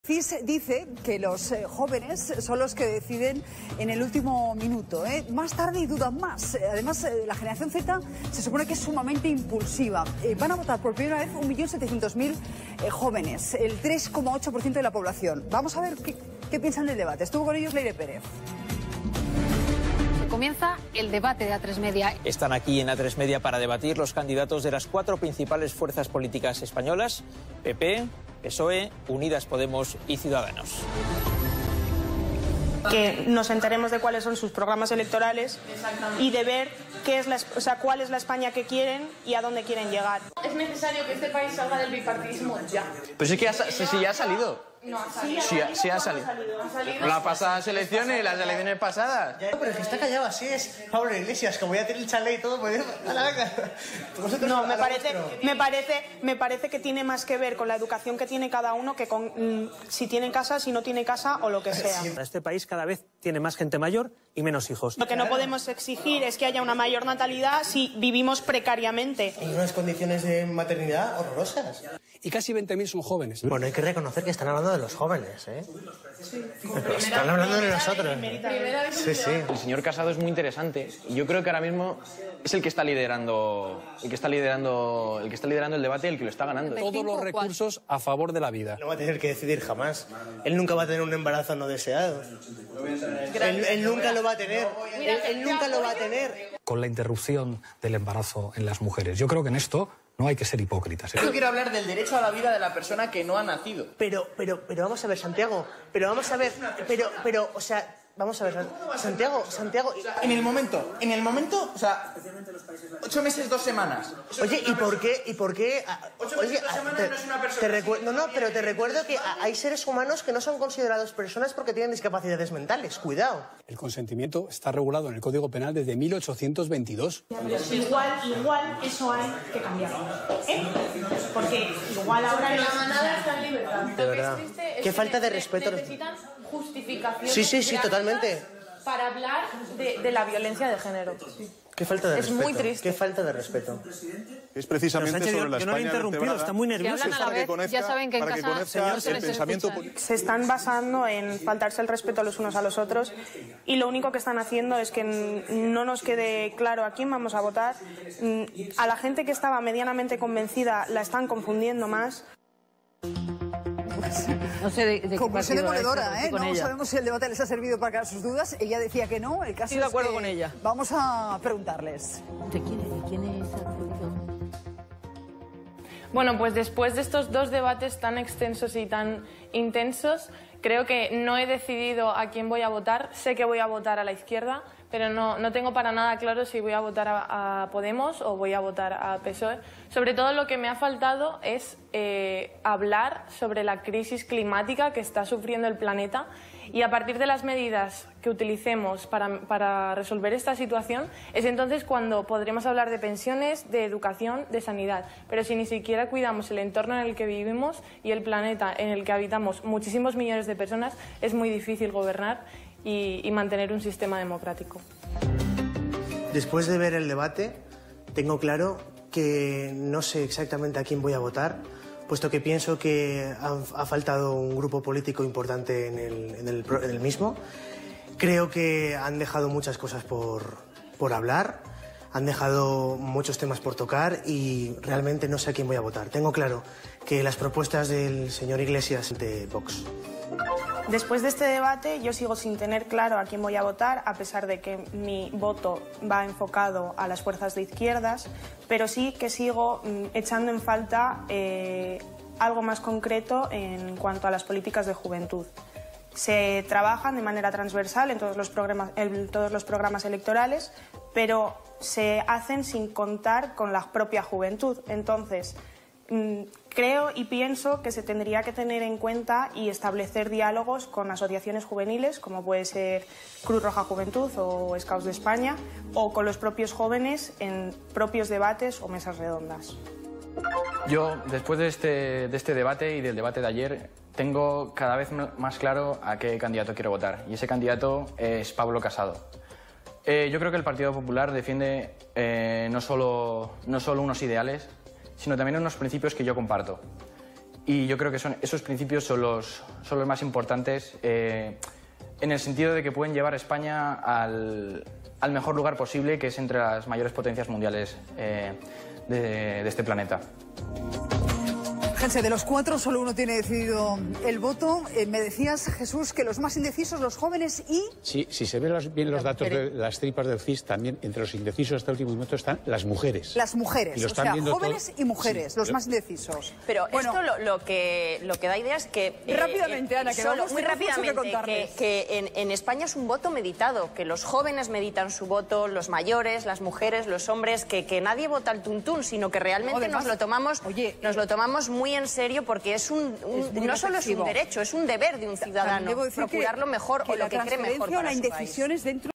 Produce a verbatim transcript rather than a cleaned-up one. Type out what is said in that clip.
C I S dice que los eh, jóvenes son los que deciden en el último minuto, ¿eh? Más tarde y dudan más. Además, eh, la generación Z se supone que es sumamente impulsiva. Eh, van a votar por primera vez un millón setecientos mil eh, jóvenes, el tres coma ocho por ciento de la población. Vamos a ver qué, qué piensan del debate. Estuvo con ellos Leire Pérez. Comienza el debate de A tres Media. Están aquí en A tres Media para debatir los candidatos de las cuatro principales fuerzas políticas españolas: P P, P S O E, Unidas Podemos y Ciudadanos. Que nos enteremos de cuáles son sus programas electorales y de ver qué es la, o sea, cuál es la España que quieren y a dónde quieren llegar. Es necesario que este país salga del bipartidismo ya. Pues es que ya, sí, sí, ya ha salido. No ha salido. Sí, sí ha salido. Ha salido. Las pasadas elecciones y las elecciones pasadas. Ya, pero es que está callado, así es Pablo Iglesias, como ya tiene el chalet y todo, pues... No, me parece, me, parece, me parece que tiene más que ver con la educación que tiene cada uno que con mm, si tiene casa, si no tiene casa o lo que sea. Este país cada vez tiene más gente mayor y menos hijos. Lo que no podemos exigir es que haya una mayor natalidad si vivimos precariamente. En unas condiciones de maternidad horrorosas. Y casi veinte mil son jóvenes. Bueno, hay que reconocer que están hablando de los jóvenes, ¿eh? Sí. Pero están hablando de nosotros. Sí, sí. El señor Casado es muy interesante y yo creo que ahora mismo es el que está liderando, el que está liderando, el que está liderando el debate y el que lo está ganando. Todos los recursos a favor de la vida. No va a tener que decidir jamás. Él nunca va a tener un embarazo no deseado. Él, él nunca lo va a tener. Él, él nunca lo va a tener. Con la interrupción del embarazo en las mujeres. Yo creo que en esto no hay que ser hipócritas, ¿eh? Yo quiero hablar del derecho a la vida de la persona que no ha nacido. Pero, pero, pero vamos a ver, Santiago. Pero vamos a ver, pero, pero, o sea... Vamos a ver, Santiago, Santiago... En el momento, en el momento, o sea, ocho meses, dos semanas. Oye, ¿y por qué? ¿Y por qué? Ocho Oye, meses, dos semanas te, no es una persona. Te recuerdo, no, no, pero te recuerdo que hay seres humanos que no son considerados personas porque tienen discapacidades mentales. Cuidado. El consentimiento está regulado en el Código Penal desde mil ochocientos veintidós. Igual, igual, eso hay que cambiarlo. ¿Eh? Porque igual ahora... La manada está en libertad. De verdad. Qué falta de respeto. Necesitan justificación. Sí, sí, sí, totalmente. Para hablar de, de la violencia de género. Qué falta de es respeto. muy triste. Qué falta de respeto. Es precisamente Sánchez, sobre la yo no lo he España interrumpido, vertebrada. está muy Si nervioso. hablan a la Para que vez, conozca- ya saben que en para que casa conozca señor, el se les pensamiento escucha. político. Se están basando en faltarse el respeto los unos a los otros y lo único que están haciendo es que no nos quede claro a quién vamos a votar. A la gente que estaba medianamente convencida la están confundiendo más. No sé de, de qué Conclusión partido demoledora, es, ¿eh? con No ella. sabemos si el debate les ha servido para aclarar sus dudas. Ella decía que no. El caso Estoy de es acuerdo que con ella. Vamos a preguntarles. ¿De quién, de quién es esa posición? Bueno, pues después de estos dos debates tan extensos y tan intensos, creo que no he decidido a quién voy a votar. Sé que voy a votar a la izquierda, pero no, no tengo para nada claro si voy a votar a, a Podemos o voy a votar a P S O E. Sobre todo lo que me ha faltado es eh, hablar sobre la crisis climática que está sufriendo el planeta y a partir de las medidas que utilicemos para, para resolver esta situación es entonces cuando podremos hablar de pensiones, de educación, de sanidad. Pero si ni siquiera cuidamos el entorno en el que vivimos y el planeta en el que habitamos muchísimos millones de personas, es muy difícil gobernar y, y mantener un sistema democrático. Después de ver el debate, tengo claro que no sé exactamente a quién voy a votar, puesto que pienso que ha, ha faltado un grupo político importante en el, en, el, en el mismo. Creo que han dejado muchas cosas por, por hablar, han dejado muchos temas por tocar y realmente no sé a quién voy a votar. Tengo claro que las propuestas del señor Iglesias de Vox. Después de este debate yo sigo sin tener claro a quién voy a votar, a pesar de que mi voto va enfocado a las fuerzas de izquierdas, pero sí que sigo mm, echando en falta eh, algo más concreto en cuanto a las políticas de juventud. Se trabajan de manera transversal en todos los programas, en todos los programas electorales, pero se hacen sin contar con la propia juventud. Entonces, creo y pienso que se tendría que tener en cuenta y establecer diálogos con asociaciones juveniles, como puede ser Cruz Roja Juventud o Scouts de España, o con los propios jóvenes en propios debates o mesas redondas. Yo, después de este, de este debate y del debate de ayer, tengo cada vez más claro a qué candidato quiero votar. Y ese candidato es Pablo Casado. Eh, yo creo que el Partido Popular defiende eh, no solo, no solo unos ideales, sino también unos principios que yo comparto. Y yo creo que son, esos principios son los, son los más importantes eh, en el sentido de que pueden llevar a España al, al mejor lugar posible, que es entre las mayores potencias mundiales eh, de, de este planeta. Fíjense, de los cuatro solo uno tiene decidido el voto. Eh, me decías, Jesús, que los más indecisos, los jóvenes y... Sí, si se ven los, bien los datos de las tripas del C I S, también entre los indecisos hasta el último momento están las mujeres. Las mujeres, y lo o sea, jóvenes todo... y mujeres, sí, los pero... más indecisos. Pero bueno, esto lo, lo, que, lo que da idea es que... Eh, rápidamente, Ana, que solo, vamos, muy rápidamente, que, que, que en, en España es un voto meditado, que los jóvenes meditan su voto, los mayores, las mujeres, los hombres, que, que nadie vota al tuntún, sino que realmente no, además, nos, lo tomamos, oye, nos lo tomamos muy en serio, porque es un, un es no solo es un derecho, es un deber de un ciudadano procurar lo mejor o lo que cree mejor para su país. La indecisión es dentro